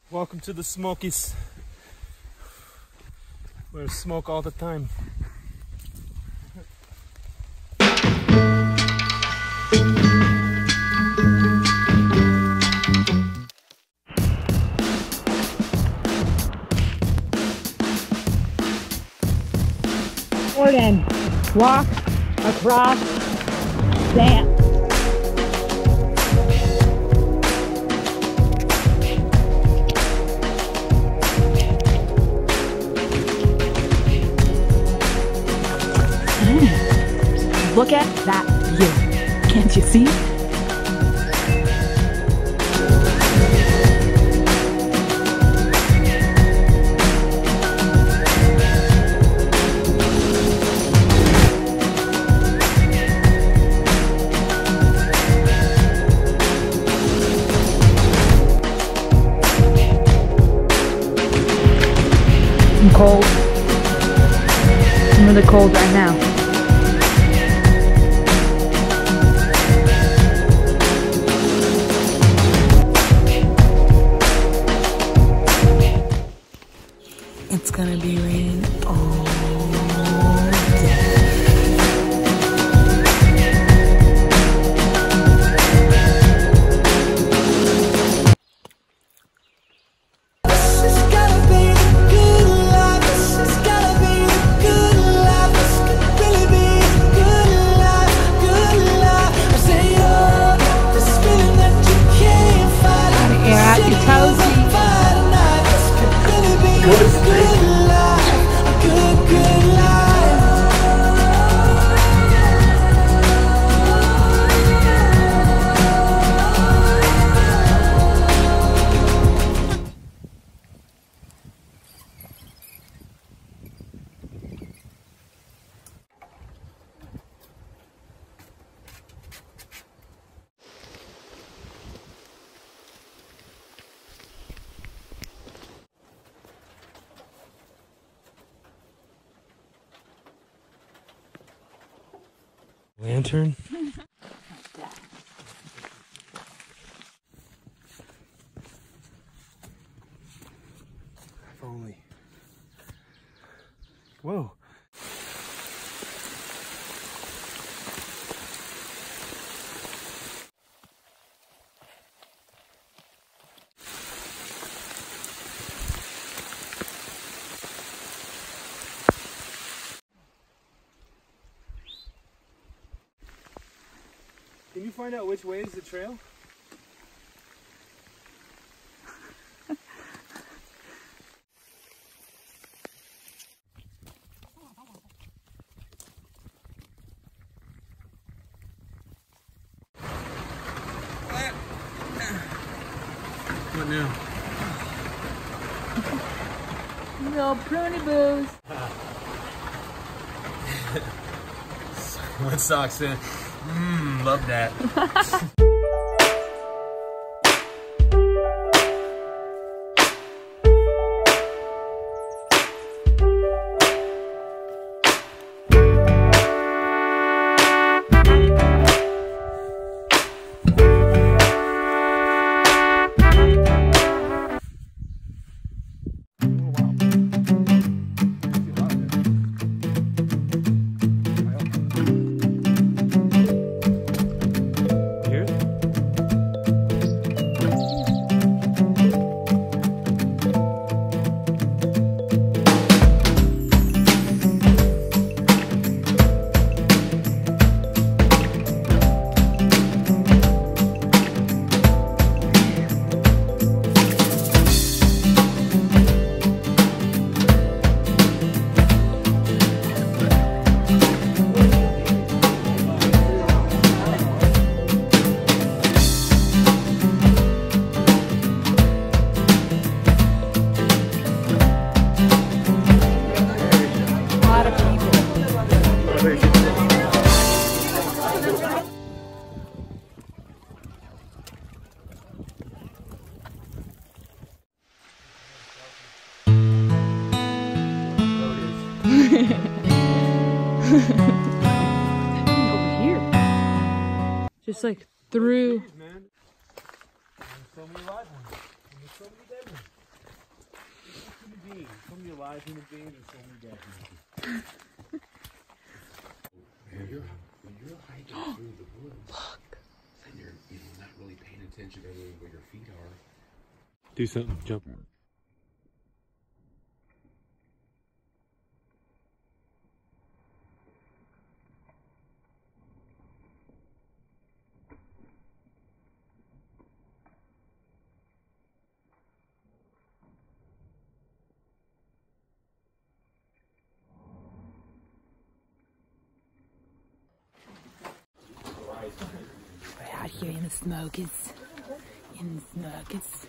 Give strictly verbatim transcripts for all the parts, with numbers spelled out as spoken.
Welcome to the Smokies, where I smoke all the time. Gordon, walk across sand. Look at that view. Can't you see? I'm cold. I'm really cold right now. It's gonna be raining all day. This is gonna be the good life. This is gonna be the good life. This could really be the good life, good life. I say, oh, got this feeling that you can't fight. Gotta air out your toes. This could really be the good life, a good, good life. Lantern? If only. Whoa. Can you find out which way is the trail? What now? No pruny boos. What socks in? Mmm, love that. Over here. Just like through. Man. There's so many live ones. And there's so many dead ones. being. So many alive human beings and so many dead human beings. When you're, when you're hiking through the woods, look, and you're, you know, not really paying attention to where your feet are. Do something, jump. We're out here in the Smokies. In the Smokies.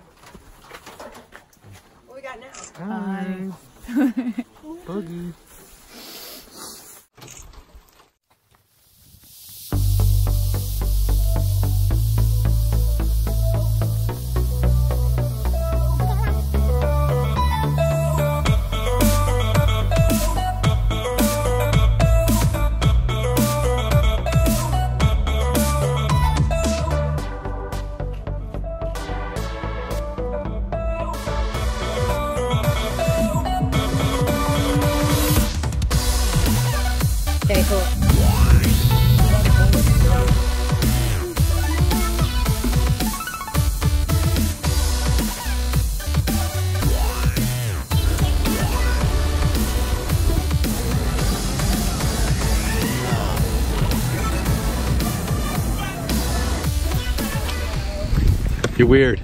What we got now? Hi. Boogie. Okay, cool. You're weird.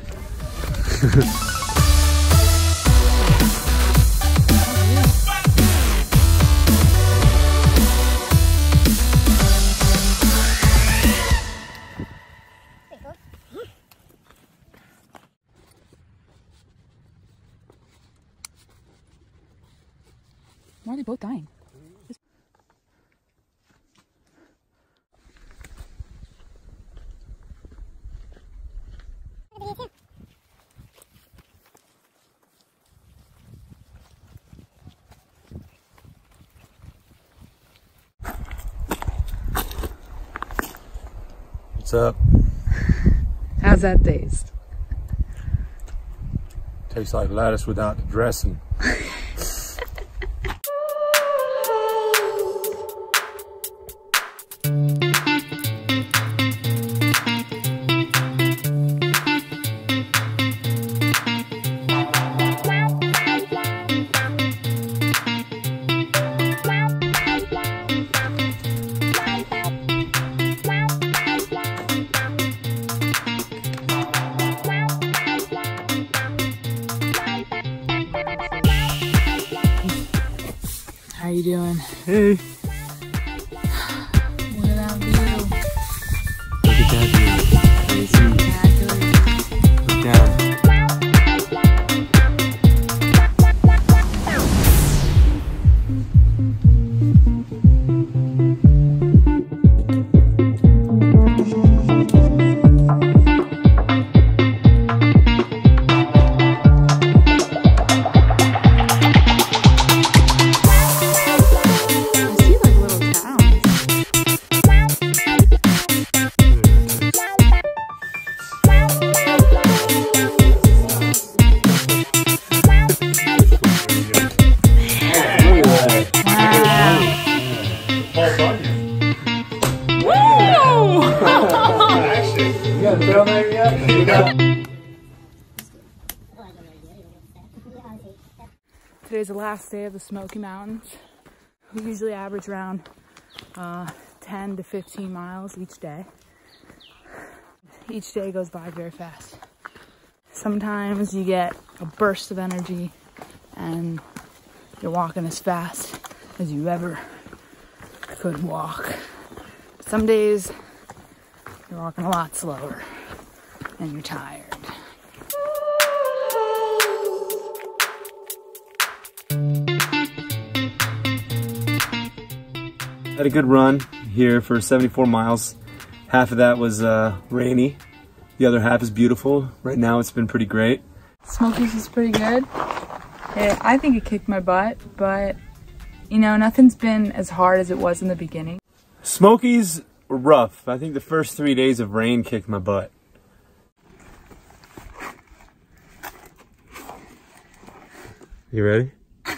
Why are they both dying? What's up? How's that taste? Tastes like lettuce without the dressing. How you doing? Hey. Look at that view. Look at that view. Spectacular. Look down. Today's the last day of the Smoky Mountains. We usually average around uh, ten to fifteen miles each day. Each day goes by very fast. Sometimes you get a burst of energy and you're walking as fast as you ever could walk. Some days you're walking a lot slower and you're tired. Had a good run here for seventy-four miles. Half of that was uh, rainy. The other half is beautiful. Right now it's been pretty great. Smokies is pretty good. It, I think it kicked my butt, but you know, nothing's been as hard as it was in the beginning. Smokies were rough. I think the first three days of rain kicked my butt. You ready?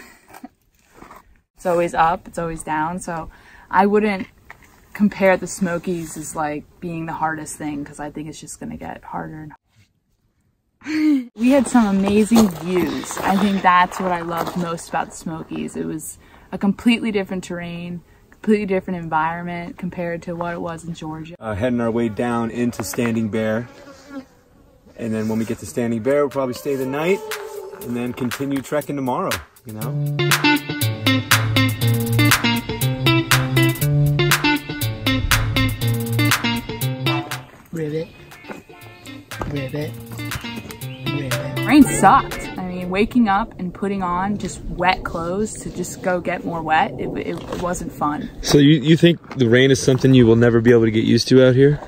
It's always up, it's always down, so I wouldn't compare the Smokies as like being the hardest thing, because I think it's just gonna get harder and harder. We had some amazing views. I think that's what I loved most about the Smokies. It was a completely different terrain, completely different environment compared to what it was in Georgia. Uh, heading our way down into Standing Bear. And then when we get to Standing Bear, we'll probably stay the night and then continue trekking tomorrow, you know? Ribbit. Ribbit. Ribbit. Rain sucked. I mean, waking up and putting on just wet clothes to just go get more wet, it, it, it wasn't fun. So you, you think the rain is something you will never be able to get used to out here?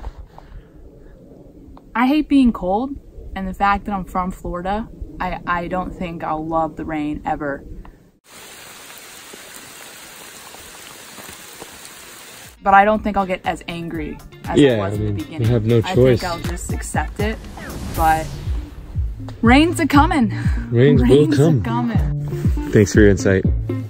I hate being cold, and the fact that I'm from Florida, I, I don't think I'll love the rain ever. But I don't think I'll get as angry as Yeah, I was I in mean, the beginning. you have no I choice. think I'll just accept it, but rain's a coming. Rains will Rain's come. a coming. Thanks for your insight.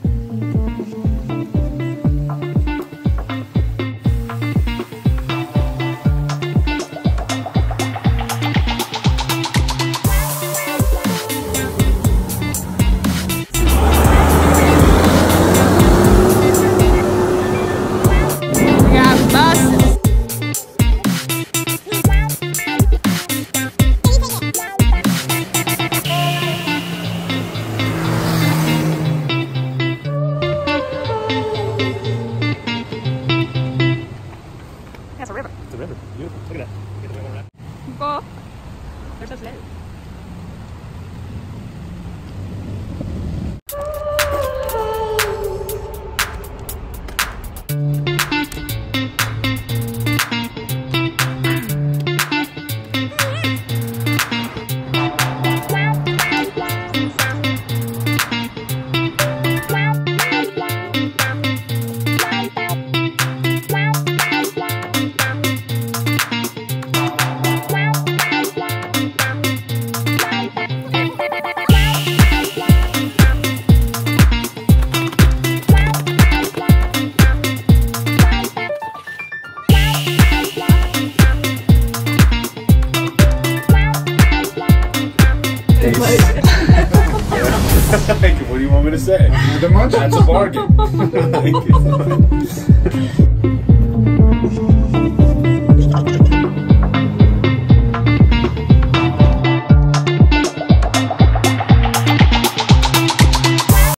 Thank you. What do you want me to say? That's a bargain. Thank you.